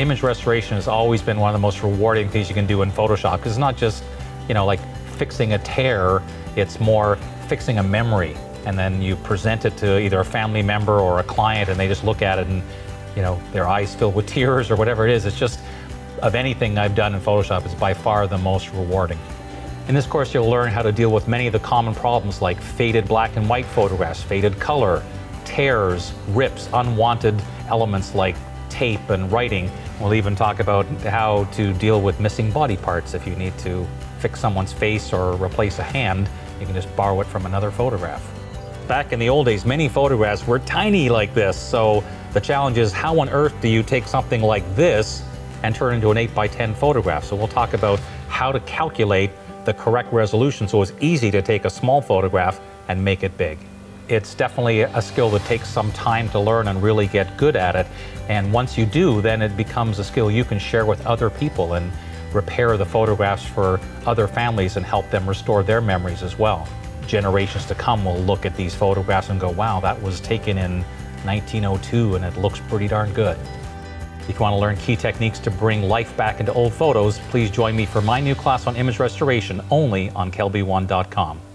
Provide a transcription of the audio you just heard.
image restoration has always been one of the most rewarding things you can do in Photoshop, because it's not just, like fixing a tear, it's more fixing a memory. And then you present it to either a family member or a client, and they just look at it and, their eyes fill with tears or whatever it is. It's just, of anything I've done in Photoshop, it's by far the most rewarding. In this course, you'll learn how to deal with many of the common problems like faded black and white photographs, faded color, tears, rips, unwanted elements like tape and writing. We'll even talk about how to deal with missing body parts. If you need to fix someone's face or replace a hand, you can just borrow it from another photograph. Back in the old days, many photographs were tiny like this, so the challenge is, how on earth do you take something like this and turn it into an 8x10 photograph? So we'll talk about how to calculate the correct resolution so it's easy to take a small photograph and make it big. It's definitely a skill that takes some time to learn and really get good at it. And once you do, then it becomes a skill you can share with other people and repair the photographs for other families and help them restore their memories as well. Generations to come will look at these photographs and go, wow, that was taken in 1902 and it looks pretty darn good. If you want to learn key techniques to bring life back into old photos, please join me for my new class on image restoration only on KelbyOne.com.